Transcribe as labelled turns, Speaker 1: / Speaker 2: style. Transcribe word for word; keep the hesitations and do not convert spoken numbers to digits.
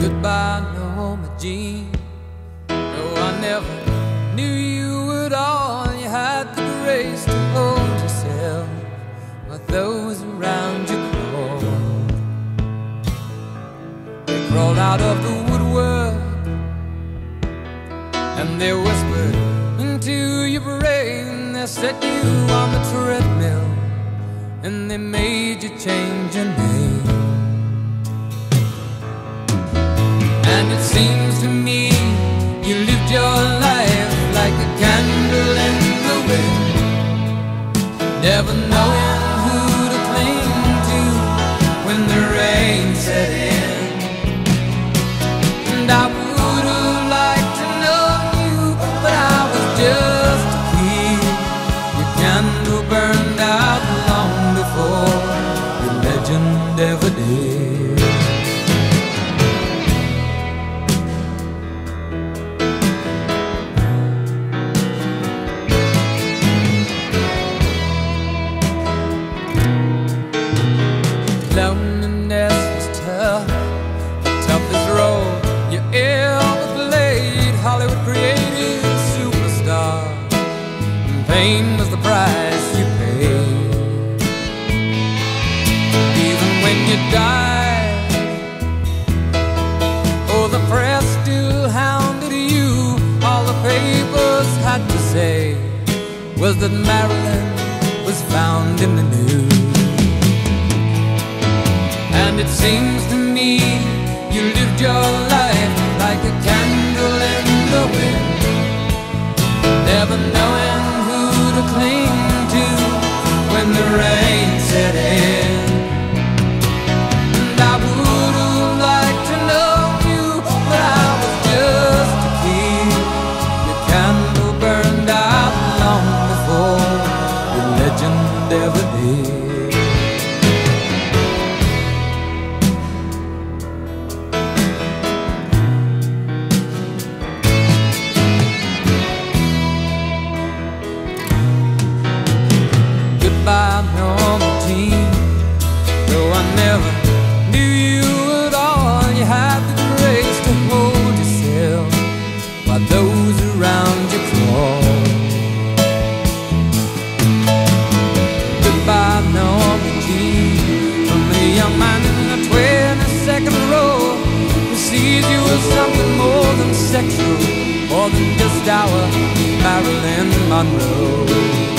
Speaker 1: Goodbye, Norma Jean. No, I never knew you at all. You had the grace to hold yourself while those around you crawled. They crawled out of the woodwork and they whispered into your brain. They set you on the treadmill and they made you change your name. And it seems to me you lived your life like a candle in the wind, never knowing who to cling to when the rain set in. And I would have liked to know you, but I was just a kid. Your candle burned out long before your legend ever did. Loneliness was tough, the toughest role you ever played. Hollywood created a superstar, and pain was the price you paid. Even when you died, oh, the press still hounded you. All the papers had to say was that Marilyn was found in the news. And it seems to me you lived your life like a candle in the wind, never knowing who to cling to when the rain set in. And I would have liked to know you, but I was just a kid. Your candle burned out long before your legend ever did. Goodbye, Norma Jean. Though I never knew you at all, you had the grace to hold yourself while those around you crawled. Goodbye, Norma Jean, from the young man in the twenty-second row who sees you as something more than sexual, more than just our Marilyn Monroe.